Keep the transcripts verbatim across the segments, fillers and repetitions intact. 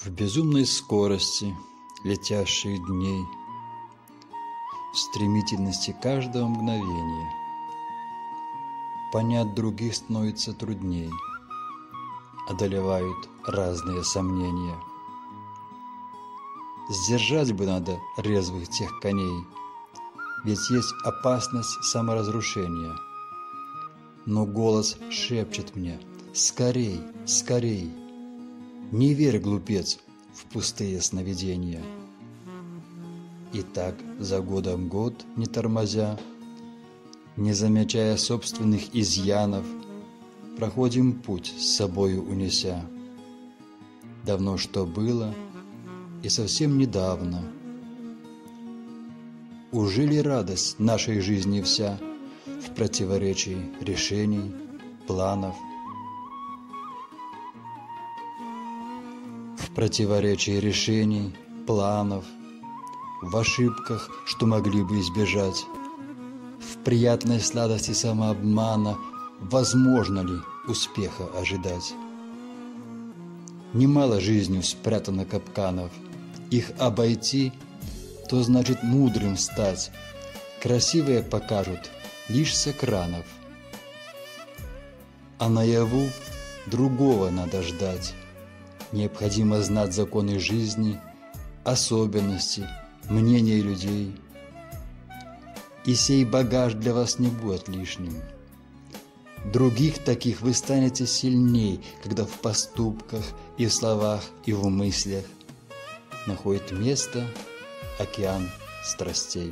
В безумной скорости летящих дней, в стремительности каждого мгновения, понять других становится трудней, одолевают разные сомнения. Сдержать бы надо резвых тех коней, ведь есть опасность саморазрушения. Но голос шепчет мне: скорей, скорей! Не верь, глупец, в пустые сновидения. И так за годом год, не тормозя, не замечая собственных изъянов, проходим путь с собою унеся. Давно что было и совсем недавно. Уже ли радость нашей жизни вся в противоречии решений, планов? В противоречии решений, планов, в ошибках, что могли бы избежать, в приятной сладости самообмана возможно ли успеха ожидать? Немало жизнью спрятано капканов, их обойти, то значит мудрым стать, красивые покажут лишь с экранов, а наяву другого надо ждать. Необходимо знать законы жизни, особенности, мнения людей. И сей багаж для вас не будет лишним. Других таких вы станете сильней, когда в поступках и в словах, и в мыслях находит место океан страстей.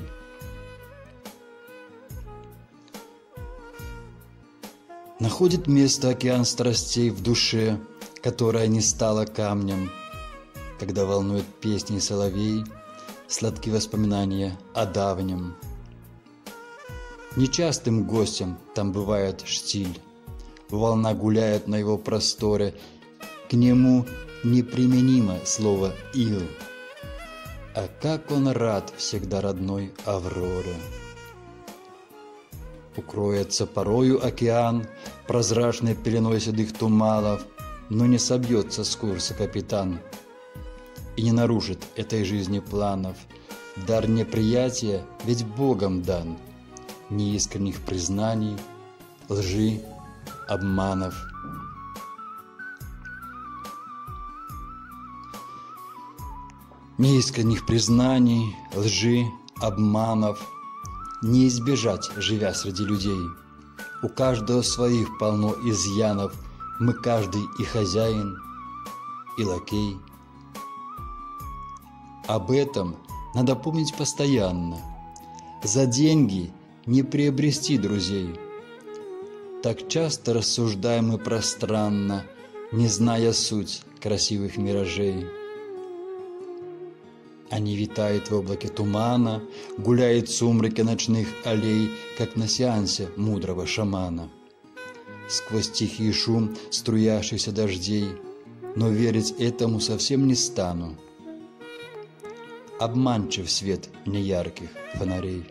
Находит место океан страстей в душе, которая не стала камнем, когда волнует песни соловей, сладкие воспоминания о давнем. Нечастым гостем там бывает штиль, волна гуляет на его просторе, к нему неприменимо слово «ил». А как он рад всегда родной авроре! Укроется порою океан прозрачной пеленой седых туманов, но не собьется с курса капитан и не нарушит этой жизни планов. Дар неприятия ведь Богом дан, неискренних признаний, лжи, обманов. Неискренних признаний, лжи, обманов не избежать, живя среди людей. У каждого своих полно изъянов, мы каждый и хозяин, и лакей. Об этом надо помнить постоянно. За деньги не приобрести друзей. Так часто рассуждаем мы пространно, не зная суть красивых миражей. Они витают в облаке тумана, гуляют в сумраке ночных аллей, как на сеансе мудрого шамана. Сквозь тихий шум струящихся дождей, но верить этому совсем не стану. Обманчив свет неярких фонарей.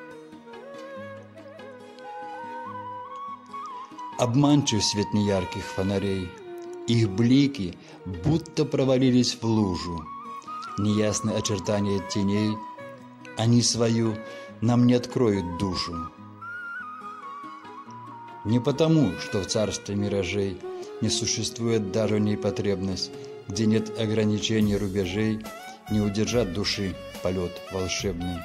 Обманчив свет неярких фонарей, их блики будто провалились в лужу. Неясные очертания теней, они свою нам не откроют душу. Не потому, что в царстве миражей не существует даже в ней потребность, где нет ограничений рубежей, не удержать души полет волшебный.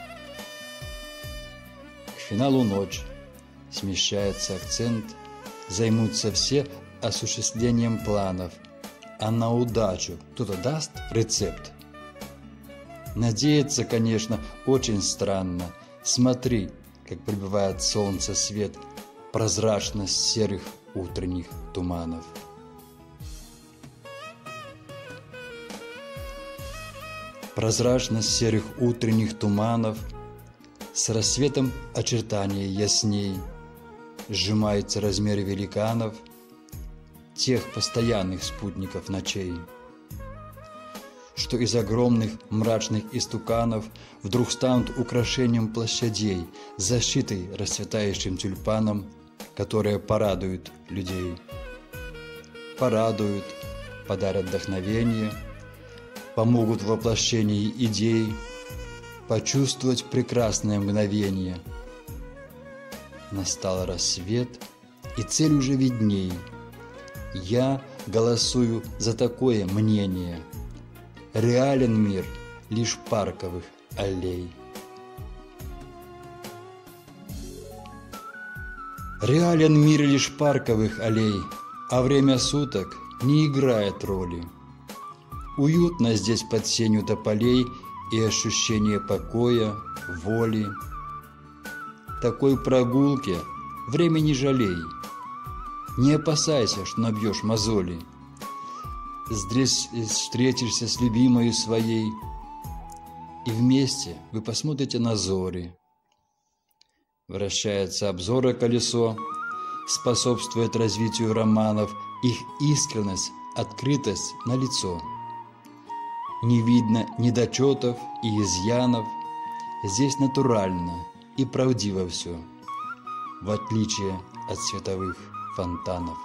К финалу ночь, смещается акцент, займутся все осуществлением планов, а на удачу кто-то даст рецепт. Надеяться, конечно, очень странно. Смотри, как прибывает солнце свет, прозрачность серых утренних туманов. Прозрачность серых утренних туманов, с рассветом очертания ясней, сжимается размер великанов, тех постоянных спутников ночей, что из огромных мрачных истуканов вдруг станут украшением площадей, защитой расцветающим тюльпаном, которые порадуют людей. Порадуют, подарят вдохновение, помогут в воплощении идей, почувствовать прекрасное мгновение. Настал рассвет, и цель уже видней. Я голосую за такое мнение. Реален мир лишь парковых аллей. Реален мир лишь парковых аллей, а время суток не играет роли. Уютно здесь под сенью тополей и ощущение покоя, воли. Такой прогулке времени жалей. Не опасайся, что набьешь мозоли. Здесь встретишься с любимой своей, и вместе вы посмотрите на зори. Вращается обзора колесо, способствует развитию романов, их искренность, открытость налицо. Не видно недочетов и изъянов, здесь натурально и правдиво все, в отличие от световых фонтанов.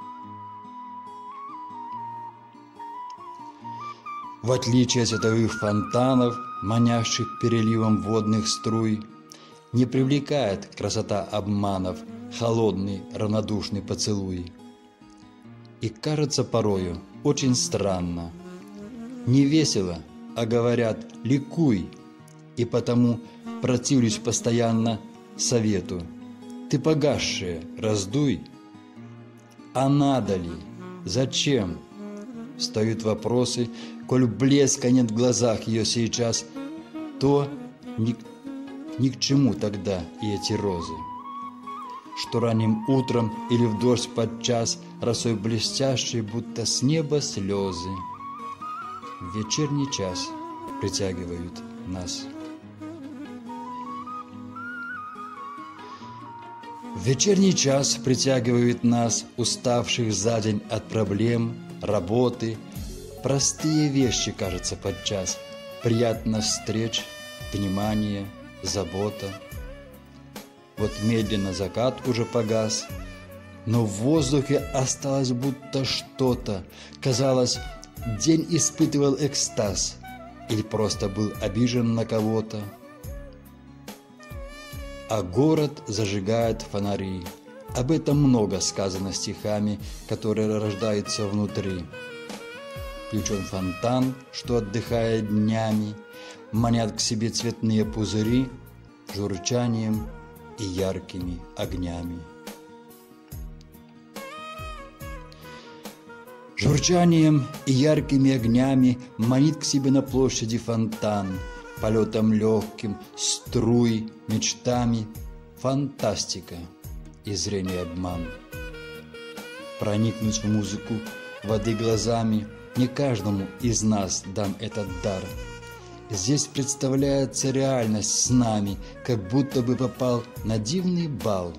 В отличие от световых фонтанов, манящих переливом водных струй, не привлекает красота обманов холодный равнодушный поцелуй. И кажется порою очень странно. Не весело, а говорят «ликуй», и потому противлюсь постоянно совету. Ты погасшее раздуй. А надо ли? Зачем? Встают вопросы, коль блеска нет в глазах ее сейчас, то ни, ни к чему тогда и эти розы, что ранним утром или в дождь подчас росой блестящей, будто с неба слезы, в вечерний час притягивают нас. В вечерний час притягивают нас, уставших за день от проблем, работы. Простые вещи, кажется, подчас. Приятно встреч, внимание, забота. Вот медленно закат уже погас, но в воздухе осталось будто что-то. Казалось, день испытывал экстаз или просто был обижен на кого-то. А город зажигает фонари. Об этом много сказано стихами, которые рождаются внутри. Включен фонтан, что, отдыхая днями, манят к себе цветные пузыри журчанием и яркими огнями. Журчанием и яркими огнями манит к себе на площади фонтан, полетом легким, струй, мечтами, фантастика и зрение обман. Проникнуть в музыку воды глазами не каждому из нас дан этот дар. Здесь представляется реальность с нами, как будто бы попал на дивный бал.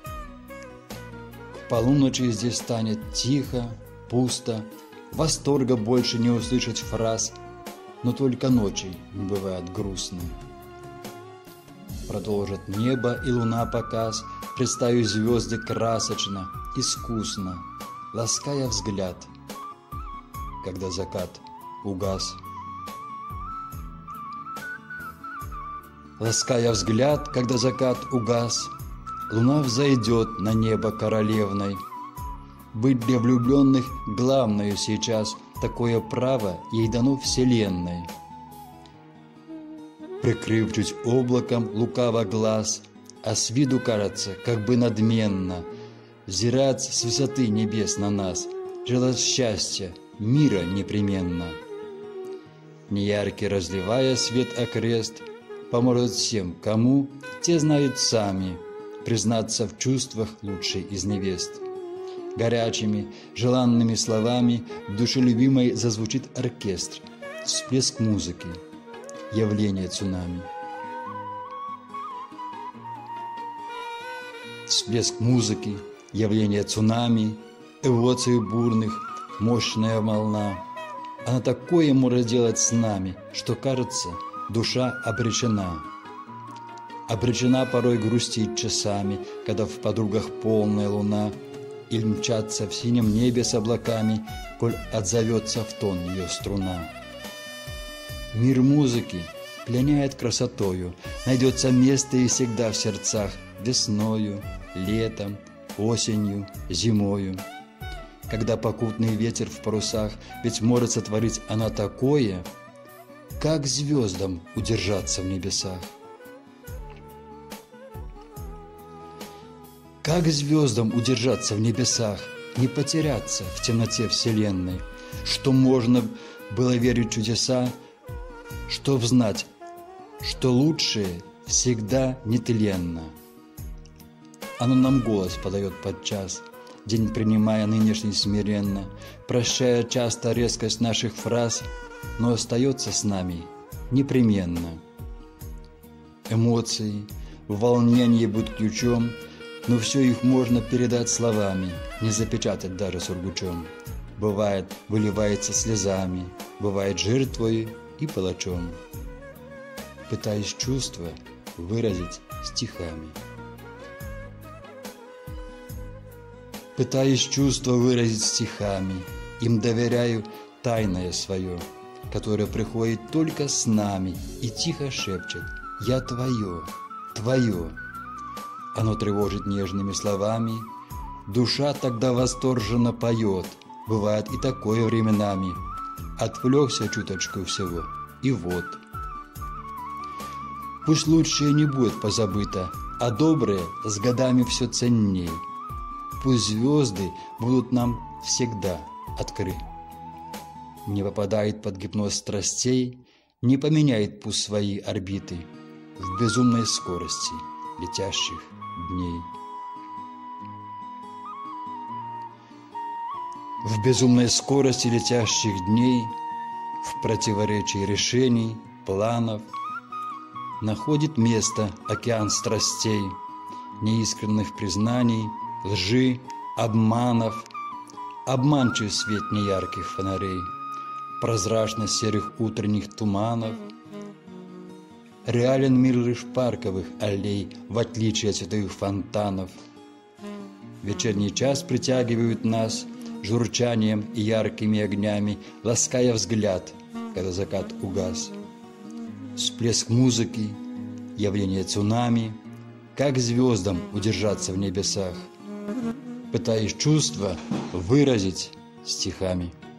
К полуночи здесь станет тихо, пусто, восторга больше не услышать фраз, но только ночи не бывает грустно. Продолжат небо и луна показ, представив звезды красочно, искусно, лаская взгляд, когда закат угас. Лаская взгляд, когда закат угас, луна взойдет на небо королевной. Быть для влюбленных главною сейчас, такое право ей дано вселенной. Прикрыв чуть облаком лукаво глаз, а с виду кажется, как бы надменно, взирать с высоты небес на нас, желать счастья, мира непременно. Неяркий разливая свет окрест, поможет всем, кому те знают сами, признаться в чувствах лучшей из невест. Горячими, желанными словами в душе любимой зазвучит оркестр, всплеск музыки, явление цунами. Всплеск музыки, явление цунами, эмоций бурных, мощная волна. Она такое может делать с нами, что, кажется, душа обречена. Обречена порой грустить часами, когда в подругах полная луна, или мчаться в синем небе с облаками, коль отзовется в тон ее струна. Мир музыки пленяет красотою, найдется место и всегда в сердцах, весною, летом, осенью, зимою. Когда попутный ветер в парусах, ведь может сотворить она такое, как звездам удержаться в небесах. Как звездам удержаться в небесах, не потеряться в темноте вселенной, что можно было верить в чудеса, чтоб знать, что лучшее всегда нетленно. Оно нам голос подает подчас, день принимая нынешний смиренно, прощая часто резкость наших фраз, но остается с нами непременно. Эмоции, волнение будут ключом, но все их можно передать словами, не запечатать даже сургучом. Бывает, выливается слезами, бывает жертвой и палачом. Пытаюсь чувства выразить стихами. Пытаюсь чувства выразить стихами, им доверяю тайное свое, которое приходит только с нами и тихо шепчет: «Я твое, твое». Оно тревожит нежными словами, душа тогда восторженно поет, бывает и такое временами. Отвлекся чуточку всего, и вот. Пусть лучшее не будет позабыто, а доброе с годами все ценней. Пусть звезды будут нам всегда открыты. Не попадает под гипноз страстей, не поменяет пусть свои орбиты в безумной скорости летящих дней. В безумной скорости летящих дней, в противоречии решений, планов, находит место океан страстей, неискренних признаний, лжи, обманов, обманчив свет неярких фонарей, прозрачность серых утренних туманов. Реален мир лишь парковых аллей, в отличие от световых фонтанов. Вечерний час притягивают нас журчанием и яркими огнями, лаская взгляд, когда закат угас. Всплеск музыки, явление цунами, как звездам удержаться в небесах, пытаясь чувства выразить стихами.